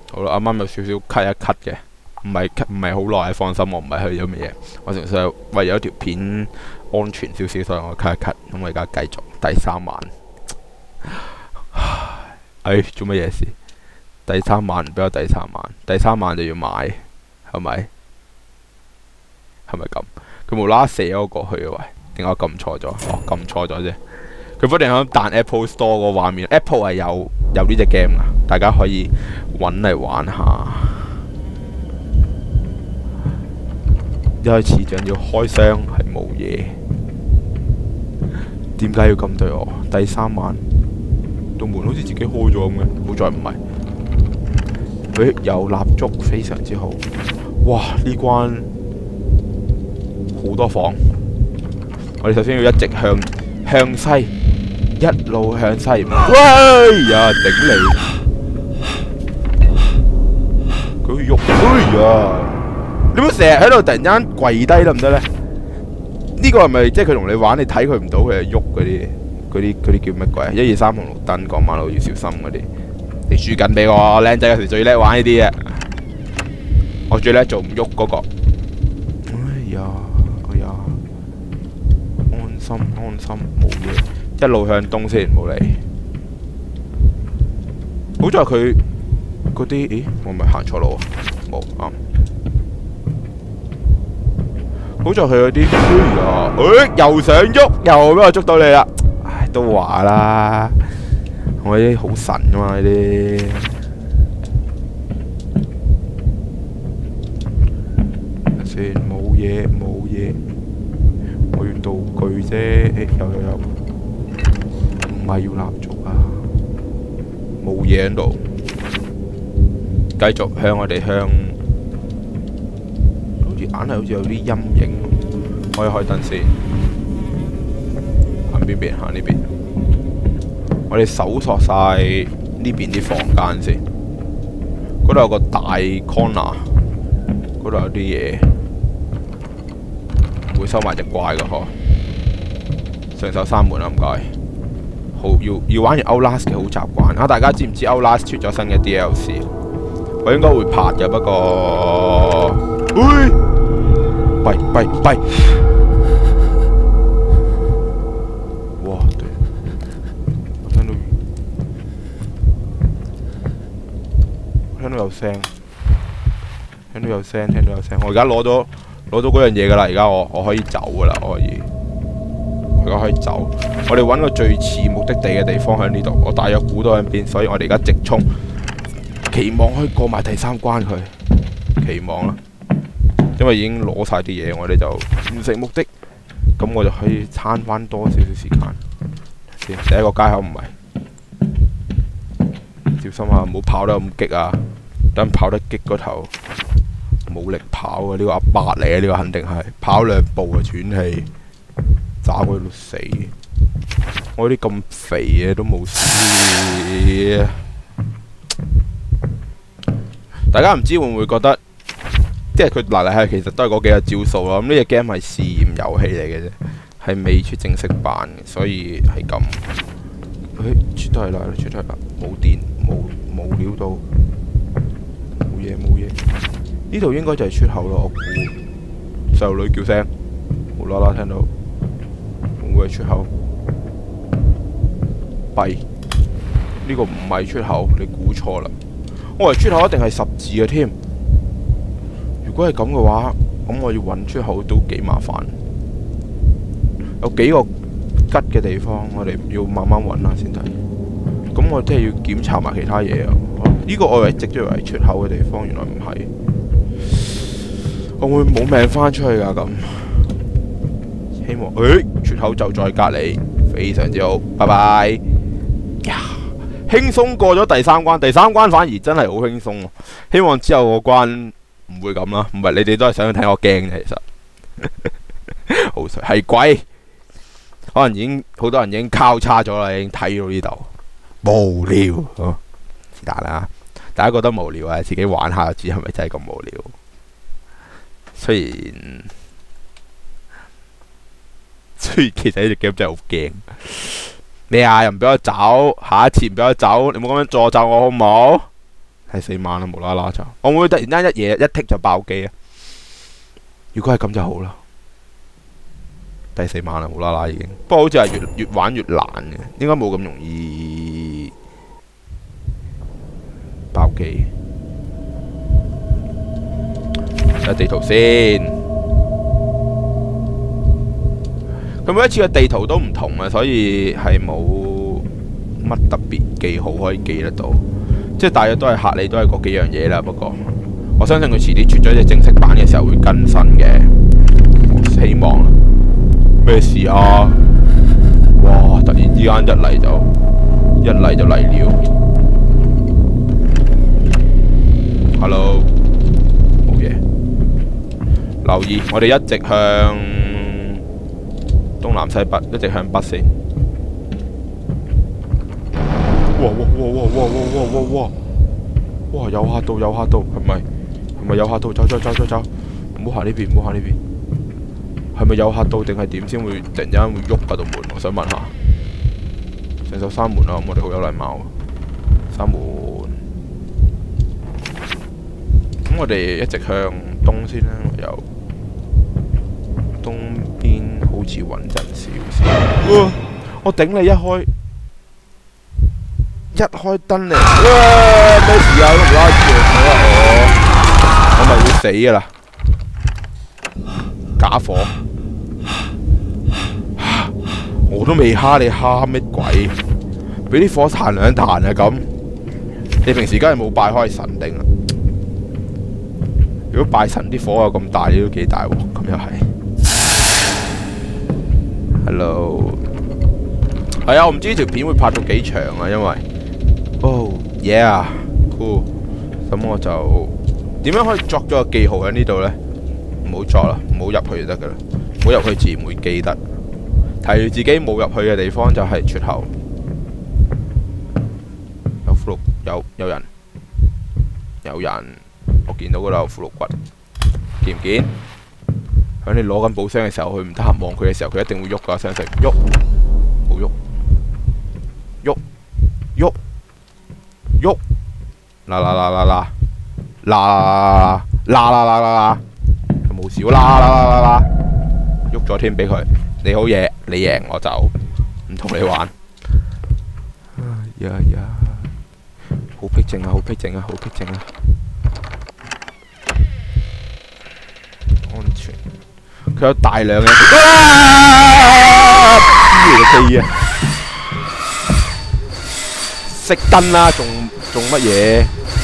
好啦，啱啱有少少咳一咳嘅，唔係好耐，放心，我唔係去咗咩嘢，我純粹係為咗條片安全少少，所以我咳一咳。咁我而家繼續第3晚。做乜嘢事？第3晚唔俾我第3晚，第3晚就要買，係咪？係咪咁？佢無啦啦射咗我過去嘅喂，點解我撳錯咗？哦，撳錯咗啫。佢不斷喺度彈 Apple Store 個畫面 ，Apple 係有呢隻 game 噶，大家可以揾嚟玩下。一開始仲要開箱係冇嘢，點解要咁對我？第3晚道門好似自己開咗咁嘅，好在唔係。有蠟燭，非常之好。哇！呢關好多房，我哋首先要一直向西，一路向西。喂呀！頂你！佢喐，哎呀！你唔好成日喺度突然間跪低得唔得咧？呢個係咪即係佢同你玩？你睇佢唔到，佢係喐嗰啲叫乜鬼啊？1、2、3紅綠燈，過馬路要小心嗰啲。你輸緊俾我，靚仔有時最叻玩呢啲嘅，我最叻做唔喐嗰個。哎呀，安心，冇嘢，一路向東先，冇理。好在佢嗰啲，咦，我咪行錯路啊？冇啱。好在佢嗰啲，哎呀，又想喐，又俾我捉到你啦！唉，都話啦。我啲好神噶嘛呢啲，先冇嘢，我要道具啫。有，唔係要蠟燭啊，冇嘢喺度。繼續向我哋向，好似硬係好似有啲陰影，可以開燈先。行邊邊？行呢邊。我哋搜索晒呢邊啲房間先，嗰度有個大 corner， 嗰度有啲嘢，會收埋隻怪㗎嗬。上手閂門啦，唔該。好，要玩完 Outlast 嘅好習慣啊！大家知唔知 Outlast 出咗新嘅 DLC？ 我應該會拍嘅，不過，弊。聽到有聲，我而家攞到嗰樣嘢噶啦，而家我可以走噶啦，我而家可以走。我哋揾個最似目的地嘅地方喺呢度，我大約估到喺邊，所以我哋而家直衝，期望可以過埋第3關佢，期望啦。因為已經攞晒啲嘢，我哋就完成目的，咁我就可以慳翻多少少時間。先，第一個街口唔係。小心啊！唔好跑得咁激啊！等跑得激嗰頭冇力跑啊！呢個阿伯嚟啊！呢個肯定係跑2步啊，喘氣，炸佢到死。我啲咁肥嘅都冇事。大家唔知會唔會覺得，即係佢嚟嚟去其實都係嗰幾個招數咯。咁呢隻 game 係試驗遊戲嚟嘅啫，係未出正式版嘅，所以係咁。出得嚟啦！冇電，冇料到，冇嘢。呢度應該就係出口咯，我估。細路女叫聲，無啦啦聽到，會係出口。弊，呢個唔係出口，你估錯啦。我以為出口一定係10字嘅添。如果係咁嘅話，咁我要揾出口都幾麻煩。有幾個吉嘅地方，我哋要慢慢揾下先睇。咁我真係要檢查埋其他嘢啊！呢個我以為直咗為出口嘅地方，原來唔係。我會冇命翻出去㗎咁。希望，出口就在隔離，非常之好。拜拜。呀，輕鬆過咗第3關，第3關反而真係好輕鬆喎。希望之後個關唔會咁啦，唔係你哋都係想睇我驚嘅，其實。好衰，係鬼。可能已經好多人已經交叉咗啦，已經睇到呢度無聊，是但啦。大家覺得無聊啊，自己玩下就知係咪真係咁無聊。雖然其實呢隻 game 真係好驚。咩啊？又唔俾我走，下一次唔俾我走，你冇咁樣詛咒我好唔好？ 係4萬啦，無啦啦就，我會唔會突然間一嘢一剔就爆機啊？如果係咁就好啦。第4萬啦，無啦啦已經。不過好似係越玩越難嘅，應該冇咁容易爆機。睇地圖先。佢每一次嘅地圖都唔同啊，所以係冇乜特別記號可以記得到。即係大約都係嚇你，都係嗰幾樣嘢啦。不過我相信佢遲啲出咗隻正式版嘅時候會更新嘅，我希望。咩事啊？哇！突然之間一嚟就嚟了。Hello， 冇嘢。留意，我哋一直向東南西北，一直向北先。哇！有嚇到，係咪有嚇到？走！唔好行呢邊，係咪有嚇到定係點先會突然間會喐嗰道門？我想問下。成手閂門啦，我哋好有禮貌。閂門。咁我哋一直向東先啦，由東邊好似穩陣少少。我頂你一開燈嚟，咩事啊？都唔拉住我咪會死噶啦！假火，我都未蝦你，蝦乜鬼？俾啲火彈兩彈啊咁！你平時梗係冇拜開神定啊？如果拜神啲火有咁大，你都幾大喎？咁又係。Hello， 係啊，我唔知呢條片會拍到幾長啊，因為，Oh yeah，cool。咁我就點樣可以作咗個記號喺呢度呢？唔好作啦，唔好入去就得噶啦，唔好入去自然會記得。提住自己冇入去嘅地方就係出口。有骷髏，有人，我見到嗰度有骷髏骨，見唔見？喺你攞緊寶箱嘅時候，佢唔得閒望佢嘅時候，佢一定會喐噶，相信喐，冇喐，喐，嗱，冇事啦，喐咗添俾佢，你好嘢，你贏我就唔同你玩。好僻靜啊！安全，佢有大量嘅機啊！熄燈啦，仲乜嘢？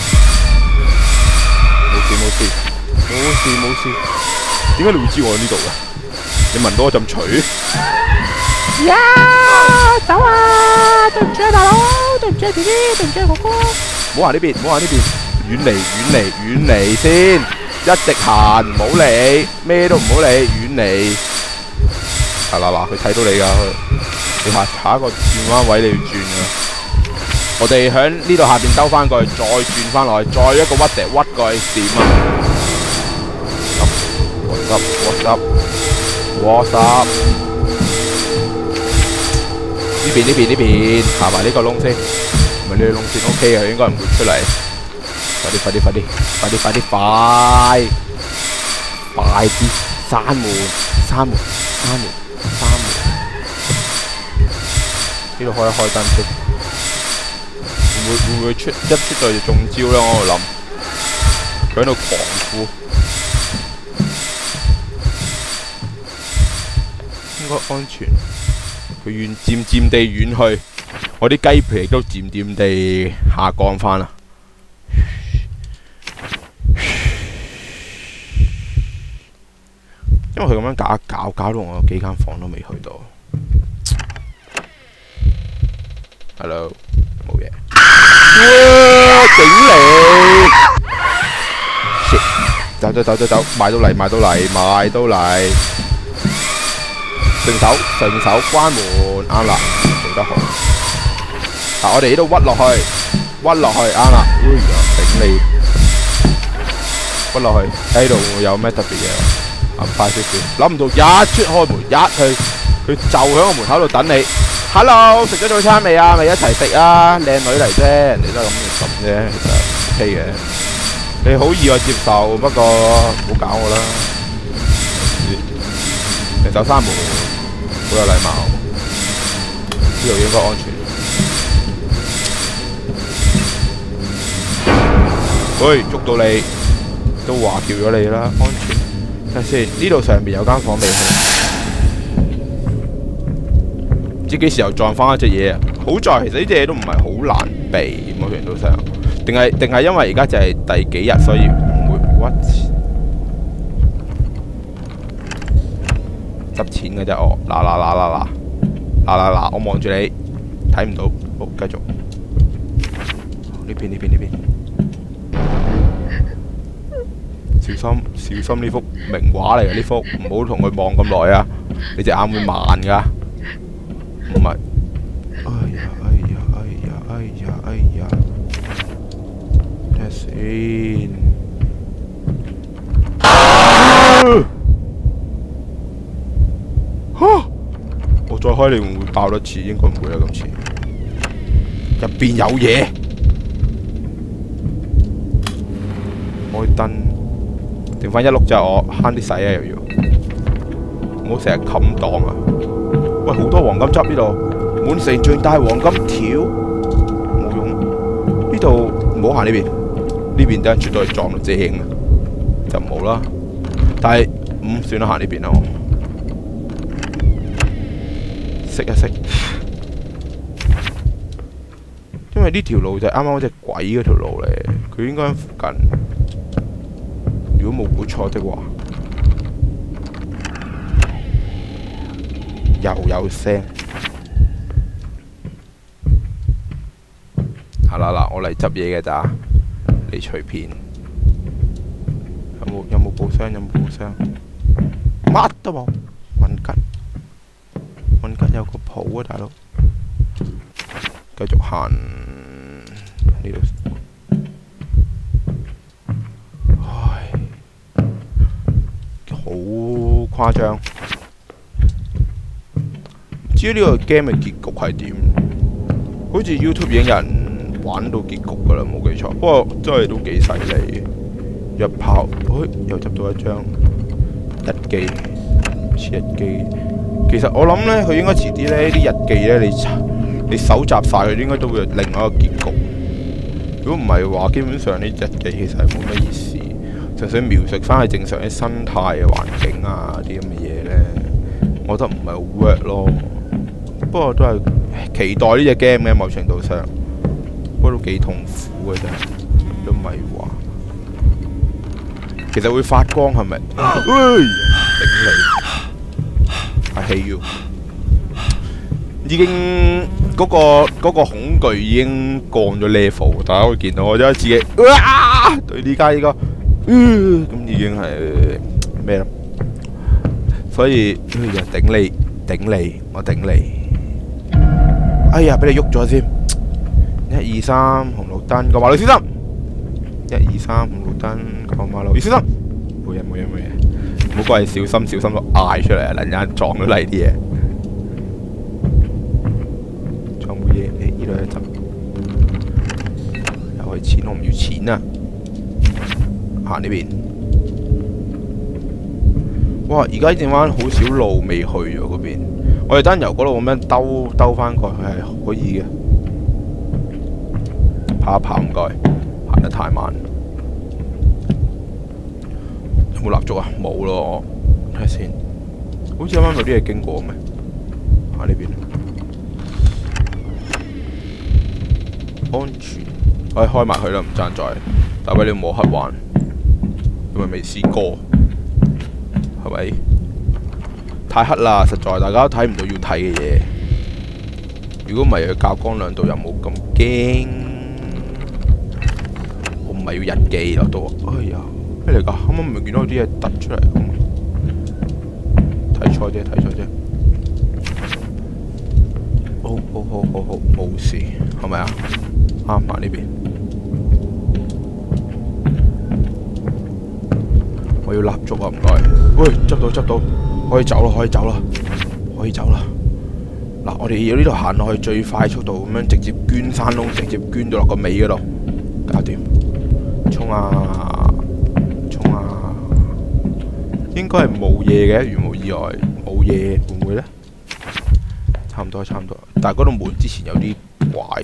冇事。點解你會知我喺呢度嘅？你聞到我陣除？呀！走啊！對唔住啊，大佬，對唔住啊，弟弟，對唔住啊，哥哥。唔好行呢邊，遠離先。一直行，唔好理，咩都唔好理，遠離。嗱，佢睇到你㗎，你下一個轉彎位你要轉㗎。我哋喺呢度下邊兜翻過去，再轉翻落去，再一個屈過去點啊？What's up？ 呢邊，行埋呢個窿先，唔係呢個窿先 ，OK 嘅，應該唔會出嚟。快啲，閂門。呢度開一開燈先，會唔會一出到就中招咧？我喺度諗，佢喺度狂呼，應該安全。佢漸漸地遠去，我啲雞皮亦都漸漸地下降翻啦。因為佢咁樣搞到我幾間房都未去到。Hello， 冇嘢。哇！頂你！走，買到嚟。順手關門，啱啦，做得好。我哋呢度屈落去，啱啦。頂你！屈落去，喺度會有咩特別嘢？快少少，諗唔到一出開門，佢就喺個門口度等你。Hello， 食咗早餐未啊？咪一齊食啊！靚女嚟啫，人哋都係咁啫，其實。 OK 嘅。你好易我接受，不過唔好搞我啦。成手閂門，好有禮貌。呢度應該安全。喂，捉到你，都話叫咗你啦，安全。睇下先，呢度上面有間房未去，唔知幾時又撞翻一隻嘢啊！好在其實呢隻嘢都唔係好難避，某程度上，定係因為而家就係第幾日，所以唔會屈執錢嘅啫。哦，嗱，我望住你，睇唔到，好繼續。呢邊。小心呢幅名畫嚟嘅，呢幅唔好同佢望咁耐啊！你隻眼會慢噶，唔係。哎呀！睇下先。我再開你會唔會爆多次？應該唔會啦，今次。入邊有嘢。開燈。剩翻一碌就我慳啲使啊，又要唔好成日冚檔啊！喂，好多黃金汁呢度，滿城盡帶黃金條，冇用。呢度唔好行呢邊，呢邊等陣絕對撞到正啊，就唔好啦。但係算啦，行呢邊啦，我熄一熄，因為呢條路就係啱啱嗰隻鬼嗰條路嚟，佢應該喺附近。如果冇估錯的話，又有聲。嗱，我嚟執嘢嘅咋，你隨便。有冇報箱？乜都冇。運吉有個譜啊，大佬。繼續行呢度。好誇張，唔知呢個 game 嘅結局係點？好似 YouTube 已經有人玩到結局㗎啦，冇記錯。不過真係都幾犀利，一炮，又執到一張日記，似日記。其實我諗呢，佢應該遲啲呢啲日記呢，你搜集晒佢，應該都會有另外一個結局。如果唔係嘅話，基本上啲日記其實係冇乜意思。純粹描述翻係正常啲生態嘅環境啊啲咁嘅嘢咧，我覺得唔係好 work 咯。不過都係期待呢隻 game 嘅某程度上，不過都幾痛苦嘅真係，都唔係話。其實會發光係咪？頂你！I hate you！已經嗰個恐懼已經降咗 level，大家會見到我真係自己，對呢家呢個。咁已經係咩啦？所以頂你，我頂你。哎呀，俾你喐咗先。1、2、3，紅綠燈過馬路小心。1、2、3，紅綠燈過馬路要小心。冇嘢，唔好怪你小心都嗌出嚟啊！突然間撞咗嚟啲嘢。仲冇嘢？呢度一陣。又係錢，我唔要錢啊！行呢邊，哇！而家剩翻好少路未去咗嗰邊，我哋單由嗰度咁樣兜翻過去係可以嘅。跑一跑唔該，行得太慢。有冇蠟燭啊？冇咯，睇下先。好似啱啱有啲嘢經過咩？行呢邊，安全。開埋佢啦，唔爭在。大鬼你冇黑環。因為未試過，係咪？太黑啦，實在大家都睇唔到要睇嘅嘢。如果唔係，佢較光亮度又冇咁驚。我唔係要日記咯，都。哎呀，咩嚟㗎？啱啱唔係見到有啲嘢突出嚟咁。睇錯啫。好，冇事，係咪啊？啱埋呢邊。我要蠟燭啊！唔該。喂，執到，可以走啦。嗱，我哋要呢度行落去最快速度咁樣，直接捐山窿，直接捐到落個尾嗰度，搞掂。 啊，衝啊！應該係冇嘢嘅，如無意外冇嘢，會唔會呢？差唔多，差唔多。但係嗰度門之前有啲怪，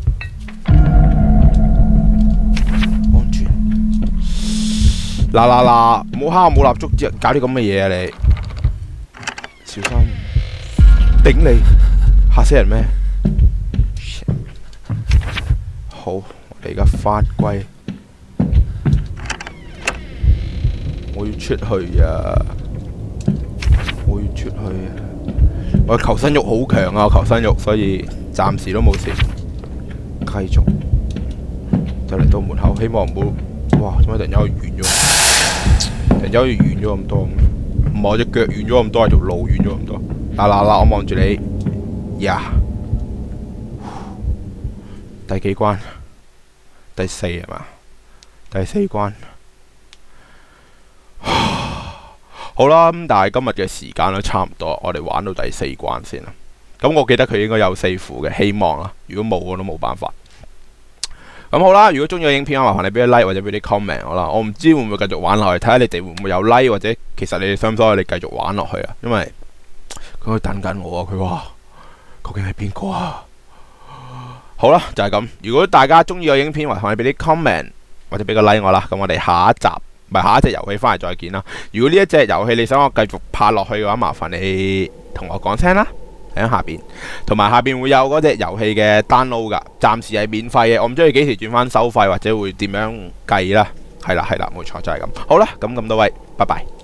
安全。嗱，唔好蝦我冇蠟燭，搞啲咁嘅嘢啊你！小心，頂你，嚇死人咩？好，我哋而家返歸，我要出去啊！我要出去啊！我求生欲好強啊！求生欲，所以暫時都冇事。繼續，就嚟到門口，希望唔好。哇！點解突然間遠咗？突然間好似遠咗咁多，唔係我隻腳遠咗咁多，係條路遠咗咁多。嗱，我望住你，呀！第幾關？第4係嘛？第4關。好啦，咁但係今日嘅時間都差唔多，我哋玩到第4關先啦。咁我記得佢應該有4副嘅，希望啦。如果冇，我都冇辦法。咁好啦，如果中意嘅影片，麻煩你俾啲 like 或者俾啲 comment 我啦。我唔知會唔會繼續玩落去，睇下你哋會唔會有 like 或者其實你哋想唔想我哋繼續玩落去啊？因為佢等緊我啊，佢話究竟係邊個啊？好啦，就係咁。如果大家中意嘅影片，麻煩你俾啲 comment 或者俾個 like 我啦。咁我哋下一集。下一隻遊戲翻嚟再見啦！如果呢一隻遊戲你想我繼續拍落去嘅話，麻煩你同我講聲啦，喺下邊。同埋下邊會有嗰隻遊戲嘅 download 噶，暫時係免費嘅。我唔知佢幾時轉翻收費或者會點樣計啦。係啦，冇錯就係咁。好啦，咁多位，拜拜。